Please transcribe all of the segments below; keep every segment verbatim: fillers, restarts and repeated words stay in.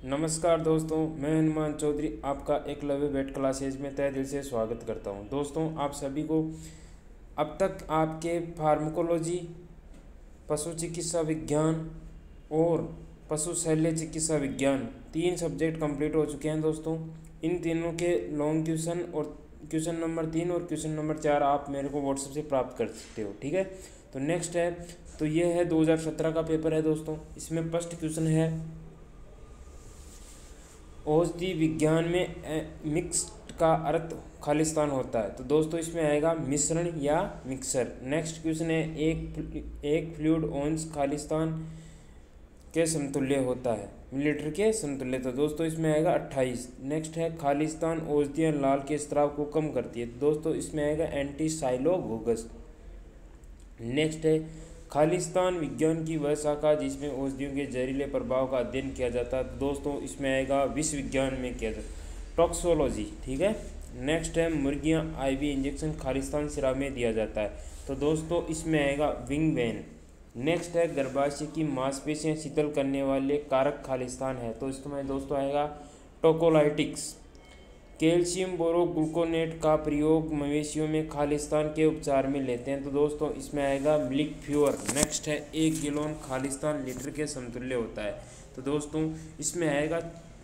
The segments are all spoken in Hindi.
नमस्कार दोस्तों, मैं हनुमान चौधरी आपका एकलव्य वेट क्लासेज में तहे दिल से स्वागत करता हूं। दोस्तों, आप सभी को अब तक आपके फार्माकोलॉजी, पशु चिकित्सा विज्ञान और पशु शल्य चिकित्सा विज्ञान तीन सब्जेक्ट कंप्लीट हो चुके हैं। दोस्तों, इन तीनों के लॉन्ग क्वेश्चन और क्वेश्चन नंबर तीन और क्वेश्चन नंबर चार आप मेरे को व्हाट्सएप से प्राप्त कर सकते हो। ठीक है, तो नेक्स्ट है, तो ये है दो हज़ार सत्रह का पेपर है। दोस्तों, इसमें फर्स्ट क्वेश्चन है औषधि विज्ञान में मिक्स्ड का अर्थ खालिस्तान होता है। तो दोस्तों, इसमें आएगा मिश्रण या मिक्सर। नेक्स्ट क्वेश्चन है, एक एक फ्लूइड औंस खालिस्तान के समतुल्य होता है, मिलीलीटर के समतुल्य। तो दोस्तों, इसमें आएगा अट्ठाईस। नेक्स्ट है, खालिस्तान औषधियाँ लाल के स्राव को कम करती है। तो दोस्तों, इसमें आएगा एंटीसाइलोगोगस। नेक्स्ट है, खालिस्तान विज्ञान की वह शाखा जिसमें औषधियों के जहरीले प्रभाव का अध्ययन किया जाता है। दोस्तों, इसमें आएगा विष विज्ञान में किया जाता है, टॉक्सोलॉजी। ठीक है। नेक्स्ट है, मुर्गियां आईवी इंजेक्शन खालिस्तान सिरा में दिया जाता है। तो दोस्तों, इसमें आएगा विंग वेन। नेक्स्ट है, गर्भाशय की मांसपेशियां शीतल करने वाले कारक खालिस्तान है। तो इसमें दोस्तों आएगा टोकोलाइटिक्स। कैल्शियम बोरोग्लूकोनेट का प्रयोग मवेशियों में खालिस्तान के उपचार में लेते हैं। तो दोस्तों, इसमें आएगा मिल्क प्योर। नेक्स्ट है, एक गैलन खालिस्तान लीटर के समतुल्य होता है। तो दोस्तों, इसमें आएगा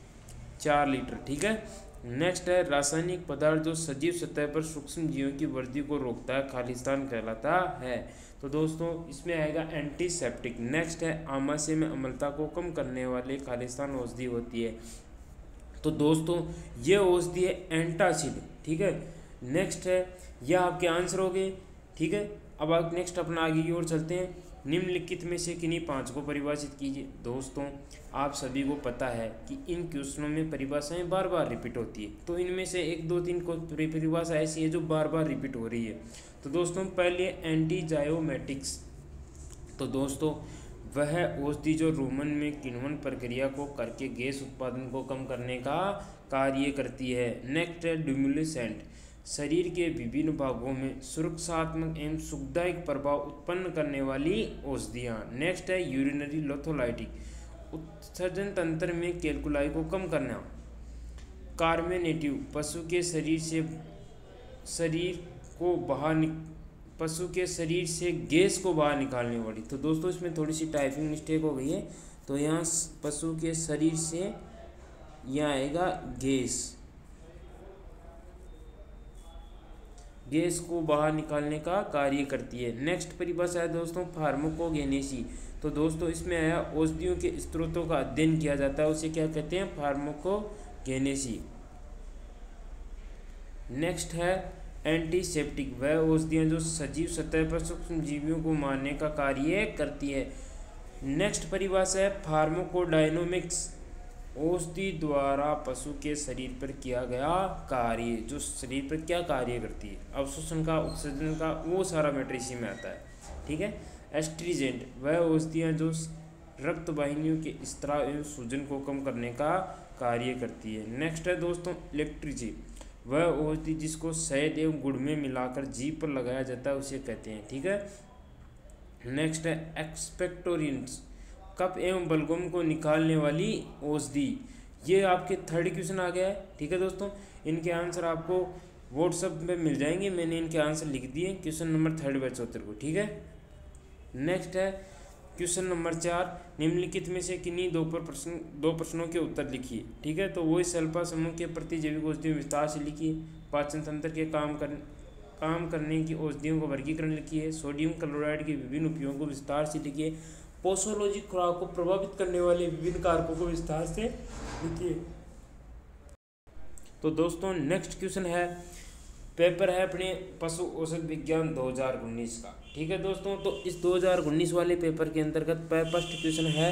चार लीटर। ठीक है। नेक्स्ट है, रासायनिक पदार्थ जो सजीव सतह पर सूक्ष्म जीवों की वृद्धि को रोकता है खालिस्तान कहलाता है। तो दोस्तों, इसमें आएगा एंटीसेप्टिक। नेक्स्ट है, आमाशय में अम्लता को कम करने वाले खालिस्तान औषधि होती है। तो दोस्तों, ये औषधि है एंटासिड। ठीक है। नेक्स्ट है, यह आपके आंसर हो गए। ठीक है। अब आप नेक्स्ट अपना आगे की ओर चलते हैं। निम्नलिखित में से किन्हीं पांच को परिभाषित कीजिए। दोस्तों, आप सभी को पता है कि इन क्वेश्चनों में परिभाषाएं बार बार रिपीट होती है। तो इनमें से एक दो तीन को परिभाषा ऐसी है जो बार बार रिपीट हो रही है। तो दोस्तों, पहले एंटीजायोमेटिक्स। तो दोस्तों, वह औषधि जो रोमन में किण्वन प्रक्रिया को करके गैस उत्पादन को कम करने का कार्य करती है। नेक्स्ट है, डिम्युलेसेंट। शरीर के विभिन्न भागों में सुरक्षात्मक एवं सुखदायक प्रभाव उत्पन्न करने वाली औषधियाँ। नेक्स्ट है, यूरिनरी लोथोलाइटिक। उत्सर्जन तंत्र में कैल्कुलाई को कम करना। कार्मेनेटिव। पशु के शरीर से शरीर को बाहर पशु के शरीर से गैस को बाहर निकालने वाली। तो दोस्तों, इसमें थोड़ी सी टाइपिंग मिस्टेक हो गई है। तो यहाँ पशु के शरीर से यहाँ आएगा गैस गैस को बाहर निकालने का कार्य करती है। नेक्स्ट परिभाषा है दोस्तों, फार्माकोगेनेसी। तो दोस्तों, इसमें आया औषधियों के स्रोतों का अध्ययन किया जाता है, उसे क्या कहते हैं? फार्माकोगेनेसी। नेक्स्ट है, एंटीसेप्टिक। वह औषधियाँ जो सजीव सतह पर सूक्ष्म जीवियों को मारने का कार्य करती है। नेक्स्ट परिभाषा है, फार्माकोडायनोमिक्स। औषधि द्वारा पशु के शरीर पर किया गया कार्य, जो शरीर पर क्या कार्य करती है, अवशोषण का, उत्सर्जन का, वो सारा मैटर इसी में आता है। ठीक है। एस्ट्रीजेंट। वह औषधियाँ जो रक्त वाहिनियों के स्त्राव एवं सूजन को कम करने का कार्य करती है। नेक्स्ट है दोस्तों, इलेक्ट्रिजी। वह औषधि जिसको शहद एवं गुड़ में मिलाकर जीभ पर लगाया जाता है, उसे कहते हैं। ठीक है। नेक्स्ट है, एक्सपेक्टोरेंट्स। कफ एवं बलगम को निकालने वाली औषधि। ये आपके थर्ड क्वेश्चन आ गया है। ठीक है दोस्तों, इनके आंसर आपको व्हाट्सएप में मिल जाएंगे। मैंने इनके आंसर लिख दिए क्वेश्चन नंबर थर्ड व चौहत्तर को। ठीक है। नेक्स्ट है क्वेश्चन नंबर चार, निम्नलिखित में से किन्हीं दो पर प्रश्न दो प्रश्नों के उत्तर लिखिए। ठीक है। तो वही सल्फा समूह के प्रति जैविक औषधियों विस्तार से लिखिए। पाचन तंत्र के काम कर काम करने की औषधियों को वर्गीकरण लिखिए। सोडियम क्लोराइड के विभिन्न उपयोगों को विस्तार से लिखिए। पोसोलॉजी खुराक को प्रभावित करने वाले विभिन्न कारकों को विस्तार से लिखिए। तो दोस्तों, नेक्स्ट क्वेश्चन है, पेपर है अपने पशु औषध विज्ञान दो हज़ार उन्नीस का। ठीक है दोस्तों, तो इस दो हज़ार उन्नीस वाले पेपर के अंतर्गत फर्स्ट क्वेश्चन है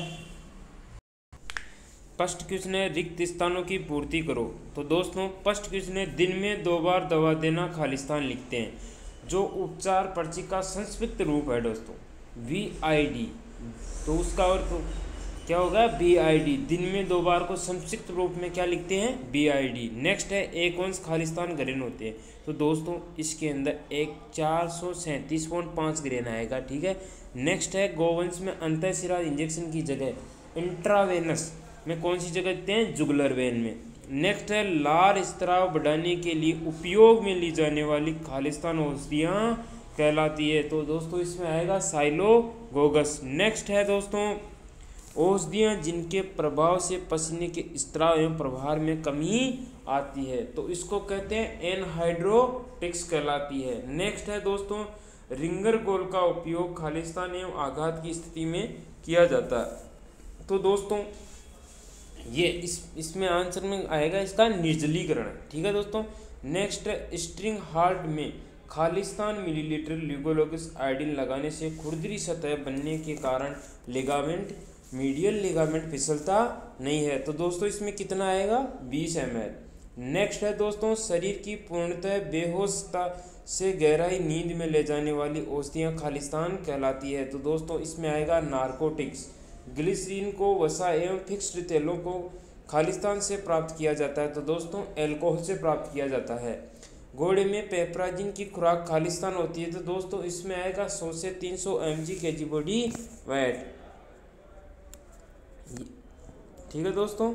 फर्स्ट क्वेश्चन है रिक्त स्थानों की पूर्ति करो। तो दोस्तों, फर्स्ट क्वेश्चन है, दिन में दो बार दवा देना खालिस्तान लिखते हैं, जो उपचार पर्ची का संक्षिप्त रूप है दोस्तों, वी आई डी। तो उसका अर्थ तो क्या होगा? B I D. दिन में दो बार को संक्षिप्त रूप में क्या लिखते हैं? B I D. नेक्स्ट है, एक अंश खालिस्तान ग्रेन होते हैं। तो दोस्तों, इसके अंदर एक चार सौ सैंतीस पॉइंट पाँच ग्रेन आएगा। ठीक है। नेक्स्ट है, गोवंश में अंतःशिरा इंजेक्शन की जगह इंट्रावेनस में कौन सी जगह देते हैं, जुगलर वेन में। नेक्स्ट है लार स्त्राव बढ़ाने के लिए उपयोग में ली जाने वाली खालिस्तान औषधियाँ कहलाती है। तो दोस्तों इसमें आएगा साइलोगोगस। नेक्स्ट है दोस्तों औषधियाँ जिनके प्रभाव से पसीने के स्त्राव एवं प्रभार में कमी आती है, तो इसको कहते हैं एनहाइड्रोटिक्स कहलाती है। नेक्स्ट है दोस्तों रिंगर गोल का उपयोग खालिस्तान एवं आघात की स्थिति में किया जाता है। तो दोस्तों ये इस इसमें आंसर में आएगा इसका निर्जलीकरण, ठीक है दोस्तों। नेक्स्ट स्ट्रिंग हार्ट में खालिस्तान मिलीलीटर ल्यूकोलोगस आयोडीन लगाने से खुरदरी सतह बनने के कारण लिगामेंट मीडियल लिगामेंट फिसलता नहीं है। तो दोस्तों इसमें कितना आएगा, बीस एम एल। नेक्स्ट है दोस्तों शरीर की पूर्णतः बेहोशता से गहराई नींद में ले जाने वाली औषधियाँ खालिस्तान कहलाती है। तो दोस्तों इसमें आएगा नार्कोटिक्स। ग्लिसरीन को वसा एवं फिक्स्ड तेलों को खालिस्तान से प्राप्त किया जाता है। तो दोस्तों एल्कोहल से प्राप्त किया जाता है। घोड़े में पेपराजिन की खुराक खालिस्तान होती है। तो दोस्तों इसमें आएगा सौ से तीन सौ एम जी के जी बॉडी वेट, ठीक है दोस्तों।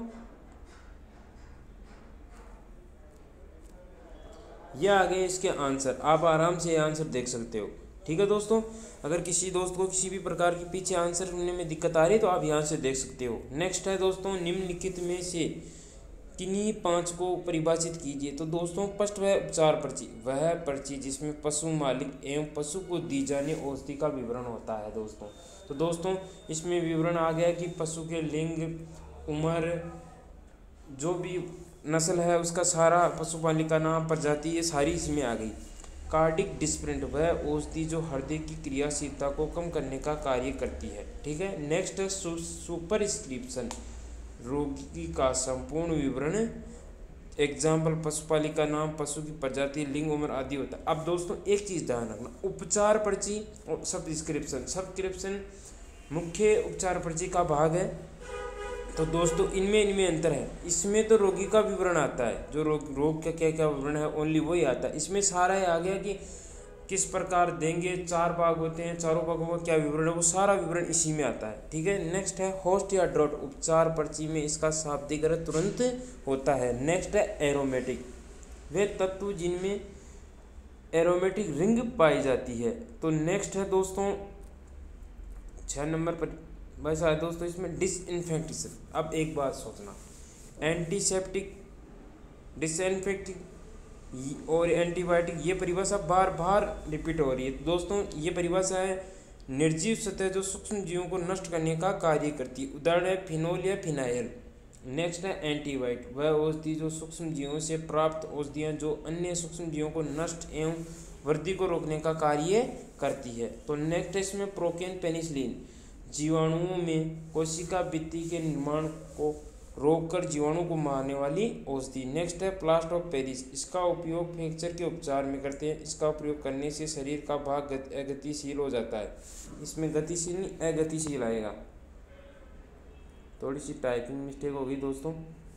ये आ गए इसके आंसर, आप आराम से ये आंसर देख सकते हो, ठीक है दोस्तों। अगर किसी दोस्त को किसी भी प्रकार की पीछे आंसर करने में दिक्कत आ रही है तो आप यहाँ से देख सकते हो। नेक्स्ट है दोस्तों निम्नलिखित में से किन्हीं पांच को परिभाषित कीजिए। तो दोस्तों फर्स्ट वह उपचार पर्ची, वह पर्ची जिसमें पशु मालिक एवं पशु को दी जाने औषधि का विवरण होता है दोस्तों। तो दोस्तों इसमें विवरण आ गया कि पशु के लिंग, उम्र, जो भी नस्ल है उसका सारा, पशु मालिक का नाम, प्रजाति, ये सारी इसमें आ गई। कार्डिक डिस्प्रिंट वह औषधि जो हृदय की क्रियाशीलता को कम करने का कार्य करती है, ठीक है। नेक्स्ट है सु, सुपरस्क्रिप्शन, रोगी का संपूर्ण विवरण, एग्जाम्पल पशुपालिका का नाम, पशु की प्रजाति, लिंग, उम्र आदि होता है। अब दोस्तों एक चीज़ ध्यान रखना, उपचार पर्ची और सब्सक्रिप्शन। सब्सक्रिप्शन मुख्य उपचार पर्ची का भाग है। तो दोस्तों इनमें इनमें अंतर है। इसमें तो रोगी का विवरण आता है, जो रोग रोग का क्या क्या विवरण है ओनली वही आता है। इसमें सारा आ गया कि किस प्रकार देंगे, चार भाग होते हैं, चारों भागों का क्या विवरण है, वो सारा विवरण इसी में आता है, ठीक है। नेक्स्ट है होस्ट या ड्रॉट, उपचार पर्ची में इसका शाब्दिक अर्थ तुरंत होता है। नेक्स्ट है एरोमेटिक, वे तत्व जिनमें एरोमेटिक रिंग पाई जाती है। तो नेक्स्ट है दोस्तों छः नंबर पर वैसा है दोस्तों इसमें डिसइंफेक्टेशन। अब एक बात सोचना, एंटीसेप्टिक, डिसइंफेक्टिक और एंटीबायोटिक, ये परिभाषा बार बार रिपीट हो रही है। तो दोस्तों ये परिभाषा है निर्जीव सतह जो सूक्ष्म जीवों को नष्ट करने का कार्य करती है। उदाहरण है फिनोल या फिनाइल। नेक्स्ट है एंटीबायोटिक, वह औषधि जो सूक्ष्म जीवों से प्राप्त औषधियाँ जो अन्य सूक्ष्म जीवों को नष्ट एवं वृद्धि को रोकने का कार्य करती है। तो नेक्स्ट है इसमें प्रोकेन पेनिसिलिन, जीवाणुओं में कोशिका भित्ति के निर्माण को रोककर जीवाणु को मारने वाली औषधि। नेक्स्ट है प्लास्टर ऑफ पेरिस, इसका उपयोग फ्रैक्चर के उपचार में करते हैं। इसका प्रयोग करने से शरीर का भाग अगतिशील हो जाता है। इसमें गतिशील नहीं अगतिशील आएगा, थोड़ी सी टाइपिंग मिस्टेक होगी दोस्तों।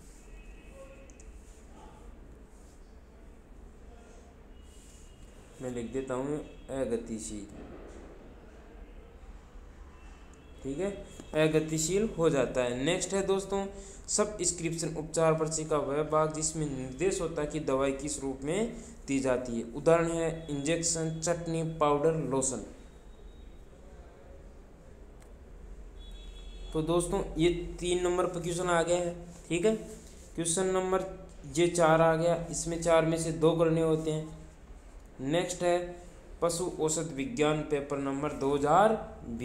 मैं लिख देता हूँ अगतिशील, ठीक है, अगतिशील हो जाता है। नेक्स्ट है दोस्तों सब्सक्रिप्शन, उपचार पर्ची का वह भाग जिसमें निर्देश होता है कि दवाई किस रूप में दी जाती है। उदाहरण है इंजेक्शन, चटनी, पाउडर, लोशन। तो दोस्तों ये तीन नंबर पर क्वेश्चन आ गया है, ठीक है। क्वेश्चन नंबर ये चार आ गया, इसमें चार में से दो करने होते हैं। नेक्स्ट है पशु औषध विज्ञान पेपर नंबर दो हजार